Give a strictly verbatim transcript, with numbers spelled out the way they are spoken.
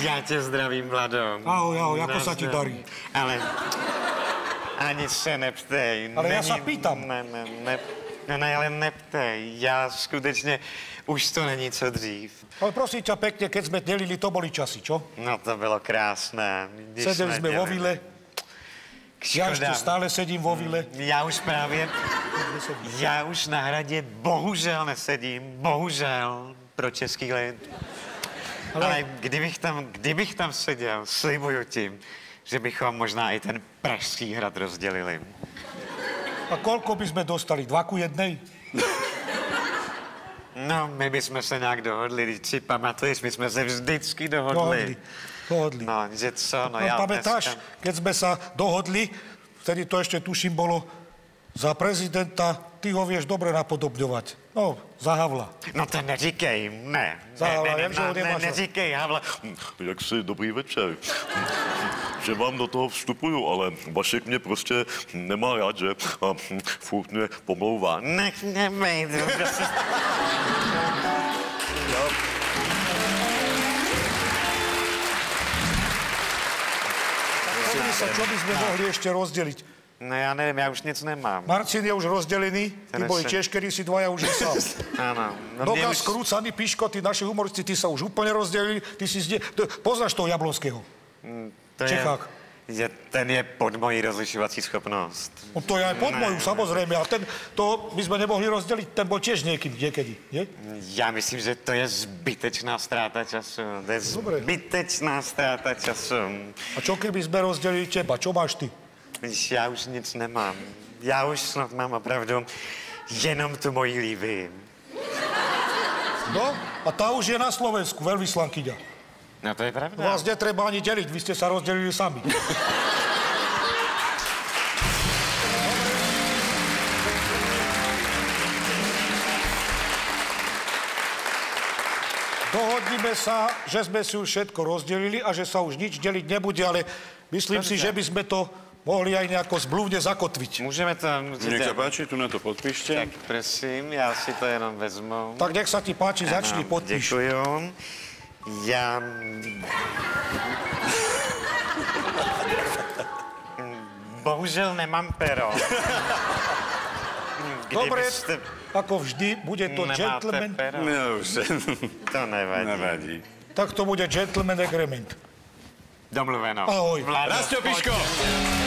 Já tě zdravím, Vlado. Ahoj, ahoj, ako sa ti darí? Ale ani se neptej. Ale Není... já se pýtam. Ne, ne, ne, ne, ne, ale neptej. Já skutečně, už to není co dřív. Ale prosím ťa pekne, keď sme delili, to boli časy, čo? No to bylo krásné. Když Sedeli sme vo vile. Já ještě stále sedím vo vile. Já už právě, já už na hradě bohužel nesedím, bohužel pro český lid. Ale, Ale kdybych, tam, kdybych tam seděl, slibuju ti, že bychom možná i ten Pražský hrad rozdělili. A koľko by sme dostali? Dva ku jednej? No, my bychom se nějak dohodli, když si pamatuješ, my jsme se vždycky dohodli. Dohodli. Dohodli. No, že co, no, No, já pamätáš, dneska... keď sme sa dohodli, vtedy to ešte tuším bolo za prezidenta, ty ho vieš dobre napodobňovať. No, za Havla. No to neříkej, ne. Za ne, Havla, ne, jak že ho ne, ne, nemáš. neříkej, Havla. Jak si, dobrý večer. Že vám do toho vstupuju, ale Vašek mě prostě nemá rád, že? A furt mě pomlouvá. Nech mě mít. Pozri sa, čo by sme mohli ešte rozdeliť. No já nevím, já už nic nemám. Marcin je už rozdelený, ty Ten boli ešte- tiež, kedy si dvaja už sám. Áno. No mne Doka už... skrúcaný, Piško, tí naši humoristi, ty sa už úplne rozdelili, ty si zde... to- Poznáš toho Jablonského? To v Čechách. Je, ten je pod mojí rozlišovací schopnost. No to je aj pod Ne, moju, ne. samozrejme, a ten, to by sme nemohli rozdeliť, ten bol tiež niekedy, niekedy, nie? Já myslím, že to je zbytečná ztráta času. To je Dobre. zbytečná ztráta času. A čo keby sme rozdelili teba, čo máš ty? Víš, já už nic nemám. Já už snad mám opravdu jenom tu moji Lívii. No, a tá už je na Slovensku, veľvyslankyňa. No to je pravda. Vás netreba ani deliť, vy ste sa rozdelili sami. Dohodnime sa, že sme si už všetko rozdelili a že sa už nič deliť nebude, ale myslím si, že by sme to mohli aj nejako zblúvne zakotviť. Můžeme to... Nech sa páči, tu na to podpíšte. Tak prosím, já si to jenom vezmu. Tak nech sa ti páči, začni, Ano, podpíš. Děkuju. Já... Bohužel nemám pero. Dobre, Kdybyste... ako vždy, bude to Nemáte gentleman. pero? Ja už To nevadí. nevadí. Tak to bude gentleman agreement. Domluveno. Ahoj. Vlado, Rastio, pojď. Piško!